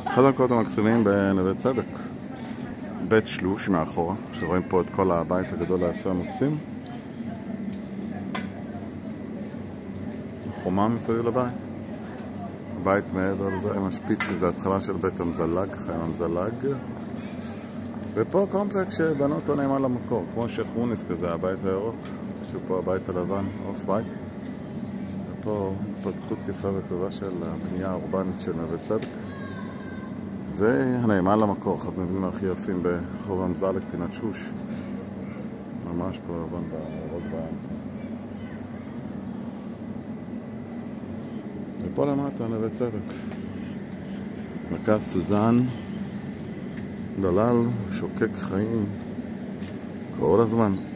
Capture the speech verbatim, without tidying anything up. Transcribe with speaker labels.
Speaker 1: אחד המקומות המקסימים בנווה צדק, בית שלוש מאחורה, שרואים פה את כל הבית הגדול היפה המקסים, חומה מסביב לבית. הבית מעבר לזה עם השפיצים, זה התחלה של בית המזלג, חיים המזלג. ופה קומפלקס שבנו אותו נאמן למקור, כמו שייח' מוניס כזה, הבית הירוק, שהוא פה הבית הלבן, אוף בית. ופה התפתחות יפה וטובה של הבנייה האורבנית של נווה צדק. והנאמן למקור, אחד מבנים הכי יפים ברחוב המזלג, פינת שוש. ממש פה לבן בירוק באמצע. ופה למטה נווה צדק. מרכז סוזן, דלל, שוקק חיים כל הזמן.